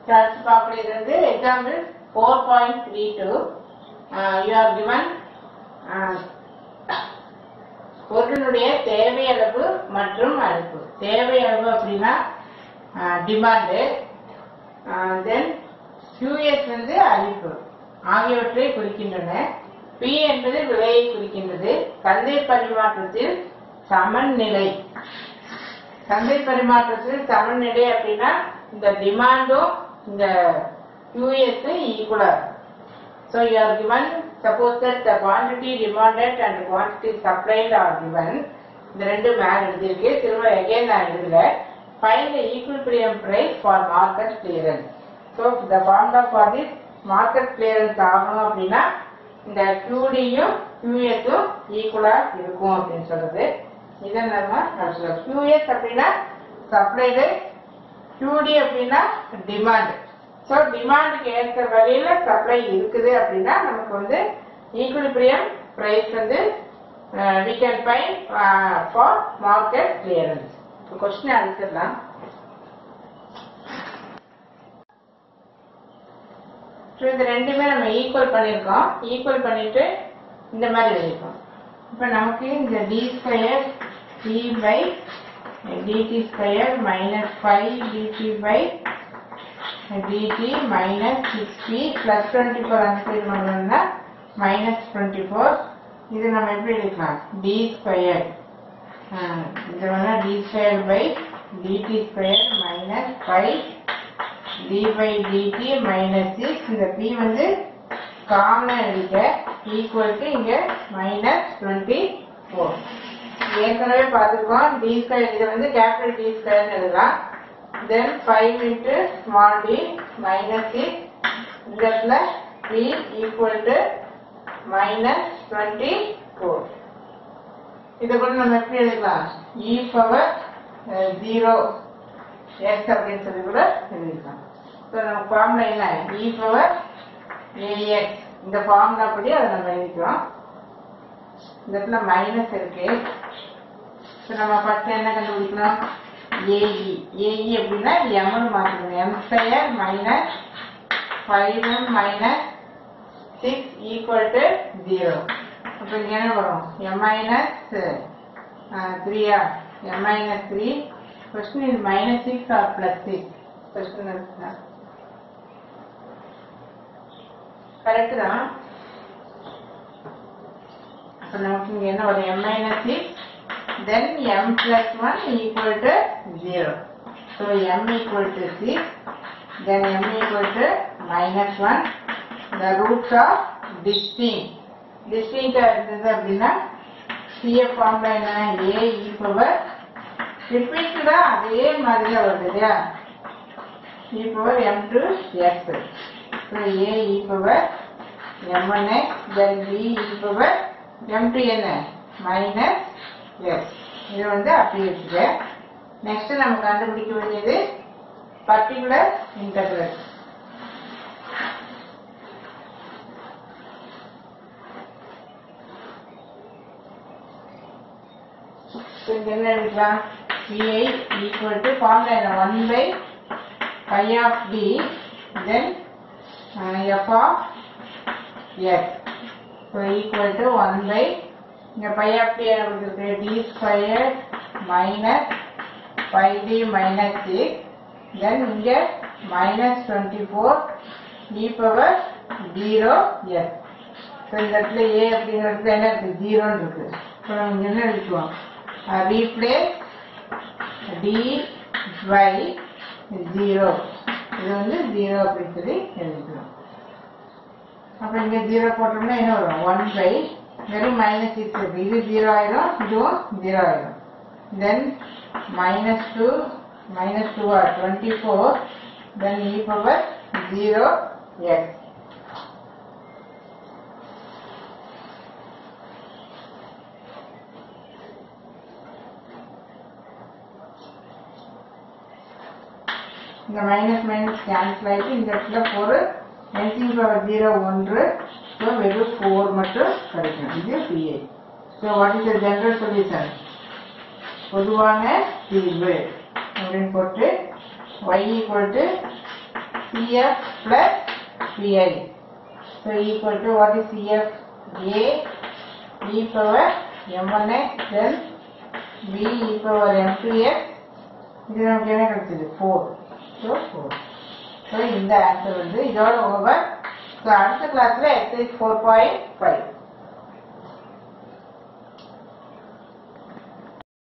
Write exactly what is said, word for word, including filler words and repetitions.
அடுத்து பார்க்கறது வந்து example four point three two. You are given பொருளுடைய தேவை அளவு மற்றும் அளிப்பு. தேவை அளவு அப்படின்னா டிமாண்டு, தென் கியூஎஸ் வந்து அளிப்பு ஆகியவற்றை குறிக்கின்றன. பி என்பது விலையை குறிக்கின்றது. சந்தை பரிமாற்றத்தில் சமநிலை. சந்தை பரிமாற்றத்தில் சமநிலை அப்படின்னா இந்த டிமாண்டும் இந்த கியூஎஸ் ஈக்குவலா. So you are given, suppose that the quantity demanded and quantity supplied are given. இந்த ரெண்டு மேல எழுதிருக்கு. திரும்ப again நான் எழுதல. Find the equilibrium price for market clearance. So the formula for this market clearance ஆகணும் அப்படின்னா இந்த Q D யும் Q S யும் ஈக்குவலா இருக்கும் அப்படின்னு சொல்றது. இதை நம்ம சொல்றோம். Q S அப்படின்னா சப்ளைடு, Q D அப்படின்னா டிமாண்ட். ஸோ டிமாண்டுக்கு ஏற்ற வகையில சப்ளை இருக்குது அப்படின்னா நமக்கு வந்து ஈக்குலிபிரியம் பிரைஸ் வந்து we can find uh, for market clearance. இப்போ கொஸ்டின் அனுப்பிடலாம். ஸோ இது ரெண்டுமே நம்ம ஈக்குவல் பண்ணியிருக்கோம். ஈக்குவல் பண்ணிட்டு இந்த மாதிரி எழுதியிருக்கோம். இப்போ நமக்கு இந்த d square d by d t square minus five d t by dt minus six p plus twenty-four answer பண்ணனும்னா minus twenty-four. இது நம்ம எப்படி எழுதலாம்? d square இது வந்து d square by dt square minus five d by dt minus six. இந்த p வந்து காமனா எழுத equal to இங்க minus twenty-four. ஏற்கனவே பார்த்துருக்கோம். d square இது வந்து capital D square எழுதலாம். Then five into small d minus six. That p equal to minus twenty-four. இதை கூட நம்ம எப்படி எழுதலாம்? e power zero x அப்படின்னு சொல்லி கூட எழுதிக்கலாம். ஸோ நம்ம ஃபார்முலா என்ன? e power ax. இந்த ஃபார்முலா படி அதை நம்ம எழுதிக்கிறோம். இந்த இடத்துல மைனஸ் இருக்கு. ஸோ நம்ம ஃபர்ஸ்ட் என்ன கண்டுபிடிக்கணும்? A E. A E அப்படின்னா m மாற்றணும். m square minus five m minus six equal to zero. அப்போ இங்கே என்ன வரும்? m மைனஸ் த்ரீயா? m minus three. கொஸ்டின் இது minus six or plus six? Question இருக்குதா? கரெக்டு தான். அப்போ நமக்கு இங்கே என்ன வரும்? m minus six. Then m plus one equal to zero. So m equal to six. Then m equal to minus one. The roots are distinct. Distinct is அப்படின்னா C F formula என்ன? A e power repeated அதே மாதிரி வருது இல்லையா? e power m to x. So A e power m one x. Then B e power m to n minus yes. இது வந்து அப்படி இருக்கு. நெக்ஸ்ட் நம்ம கண்டுபிடிக்க வேண்டியது பர்டிகுலர் இன்டெக்ரல். இங்க என்ன எழுதலாம்? Pi equal to formula என்ன? one by pi of d then uh, f of x. So equal to one by இங்க pi of t இருக்கு d square minus five d minus six. Then இங்க minus twenty-four e power zero s. ஸோ இந்த இடத்துல a அப்படிங்கிறது என்ன இருக்கு? ஜீரோன்னு இருக்கு. ஸோ நம்ம என்ன எழுதிக்குவோம்? Replace d by zero. இது வந்து ஜீரோ அப்படின்னு சொல்லி எழுதிக்கணும். அப்போ இங்க ஜீரோ போட்டோம்னா என்ன வரும்? ஒன் பை வெறும் மைனஸ் சிக்ஸ் இருக்கு. இது ஜீரோ ஆயிடும், இதுவும் ஜீரோ ஆயிடும். Then minus two minus two or twenty four. Then e power zero x. இந்த மைனஸ் மைனஸ் கேன்சல் ஆகிட்டு இந்த இடத்துல ஒரு எல்சிஎம் பவர் ஜீரோ ஒன்று. ஸோ வெறும் ஃபோர் மட்டும் கிடைக்கும். இது PI. So what is the general solution? பொதுவான தீர்வு அப்படின்னு போட்டு y equal to C F plus V I. So equal to what is C F? A e power m one x then b e power m two x. இது நமக்கு என்ன கிடைச்சது? four. So four. So இந்த answer வந்து இதோட over. So அடுத்த கிளாஸ்ல exercise four point five.